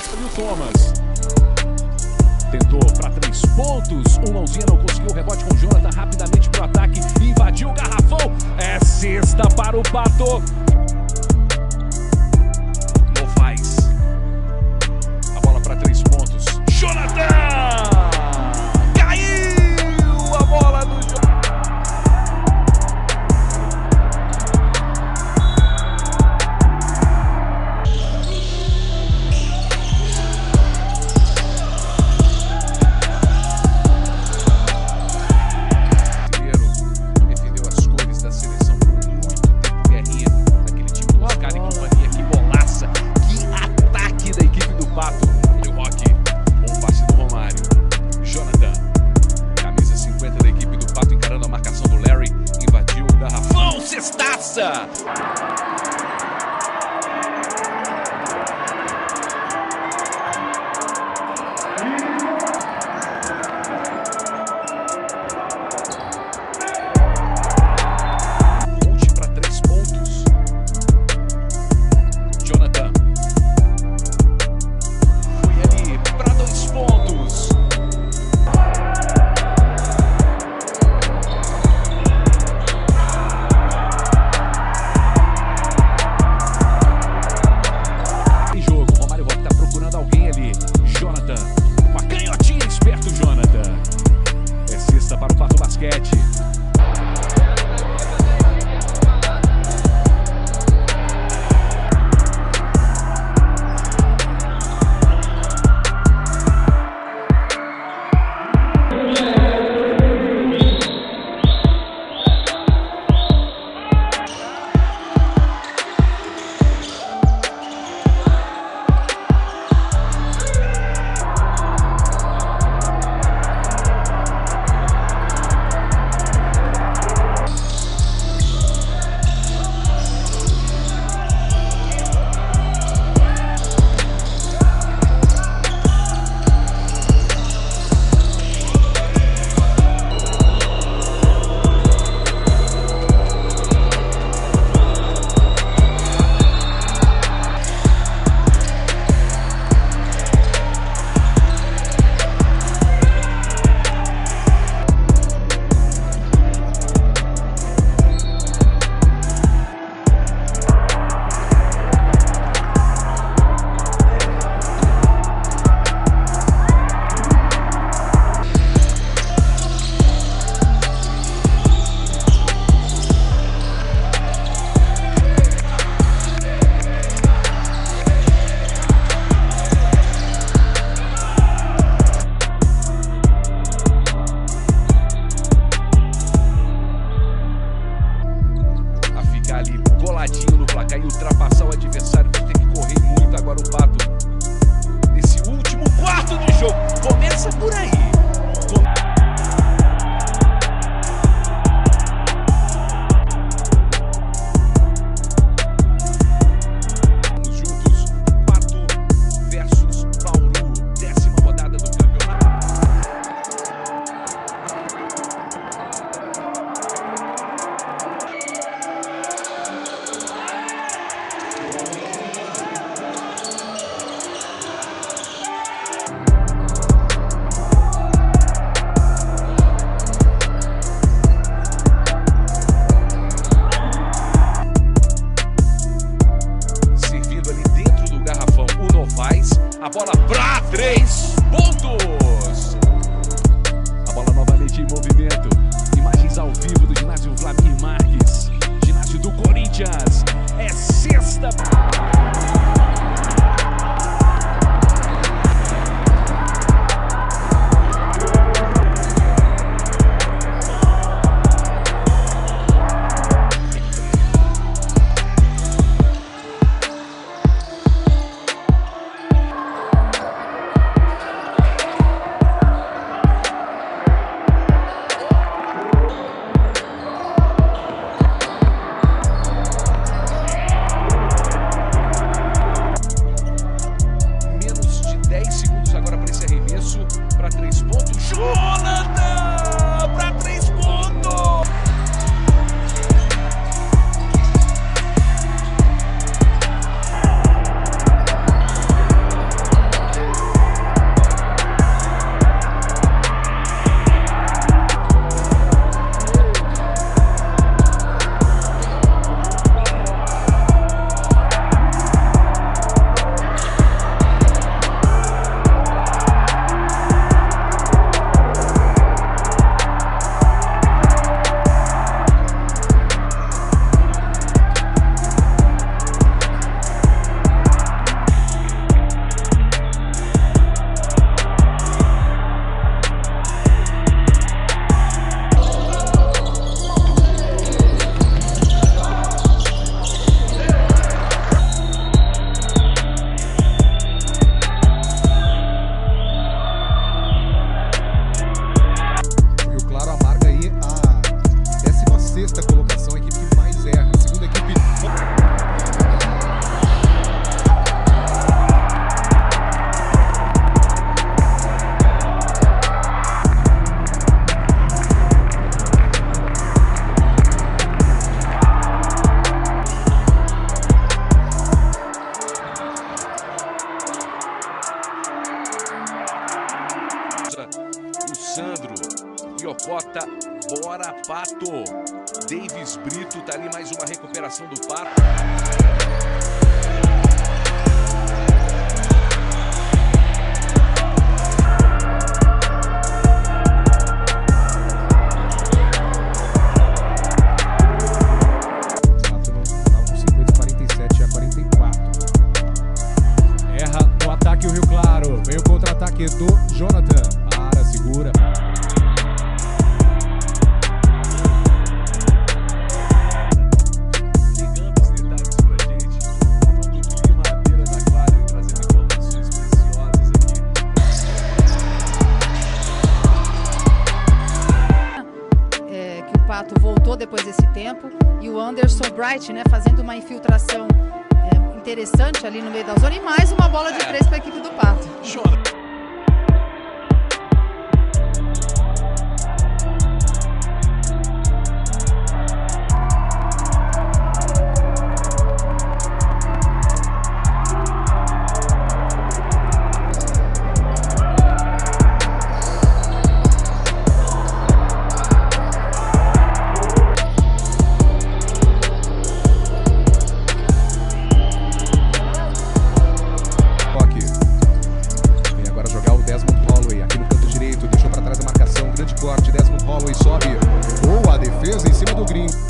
E o Thomas tentou para 3 pontos. O Mãozinha não conseguiu o rebote com o Jonathan. Rapidamente pro ataque. Invadiu o garrafão. É cesta para o Pato. Novaes. A bola para 3 pontos. Jonathan! Caiu a bola do Jonathan. Cestaça! Ponte para 3 pontos. Jonathan foi ali para 2 pontos. Jonathan, com a canhotinha, esperto Jonathan. É cesta para o Pato Basquete. Ali coladinho no placar e ultrapassar o adversário, vai ter que correr muito agora o Pato nesse último quarto de jogo. Começa por aí. Vamos juntos, Pato versus Bauru, 10ª rodada do campeonato. A bola para 3 pontos. A bola novamente em movimento. Imagens ao vivo do ginásio Vladimir Marques. Ginásio do Corinthians. É cesta. Chocota, bora Pato. Davis Brito, tá ali mais uma recuperação do Pato. O Rio Claro, vem o contra-ataque do Jonathan, para, segura. Ligando os detalhes pra gente, falando do clima à beira da quadra e trazendo informações preciosas aqui. Que o Pato voltou depois desse tempo e o Anderson Bright, né, fazendo uma infiltração interessante ali no meio da zona e mais uma bola de 3 para a equipe do Pato. Chora. Desmond Holloway sobe. Boa defesa em cima do green.